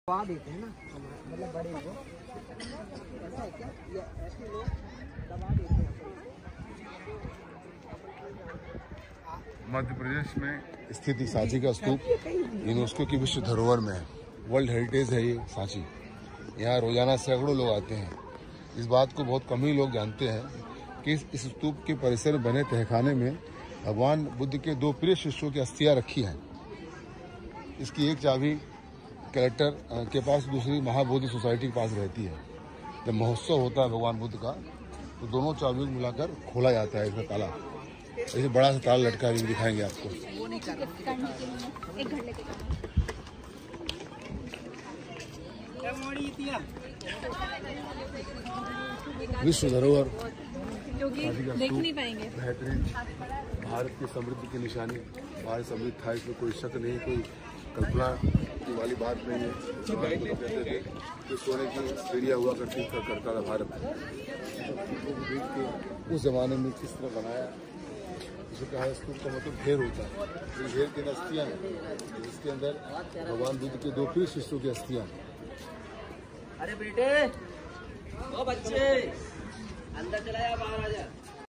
दबा देते हैं ना, मतलब बड़े को ऐसा है क्या, ये ऐसे लोग दबा देते हैं। मध्य प्रदेश में स्थित सांची का स्तूप यूनेस्को की विश्व धरोहर में है, वर्ल्ड हेरिटेज है ये सांची। यहाँ रोजाना सैकड़ों लोग आते हैं। इस बात को बहुत कम ही लोग जानते हैं कि इस स्तूप के परिसर में बने तहखाने में भगवान बुद्ध के 2 प्रिय शिष्यों की अस्थियां रखी हैं। इसकी एक चाबी कलेक्टर के पास, दूसरी महाबोधि सोसाइटी के पास रहती है। जब महोत्सव होता है भगवान बुद्ध का तो दोनों चाबियों को मिलाकर खोला जाता है इसका ताला। ऐसे बड़ा सा ताला लटका भी दिखाएंगे आपको। विश्व धरोहर देख नहीं पाएंगे। बेहतरीन, भारत की समृद्धि की निशानी। भारत समृद्ध था, इसमें कोई शक नहीं, कोई कल्पना की वाली बात नहीं है। कहते थे कि सोने की चिड़िया हुआ करती करता था भारत। देख के उस जमाने में किस तरह बनाया, जिसे कहा स्तूप का मतलब ढेर होता है। ये ढेर की अस्थियां हैं, जिसके अंदर भगवान बुद्ध के 2 प्रिय शिष्यों की अस्थियां। अरे बेटे, ओ बच्चे, अंदर चला जा, बाहर आ जा।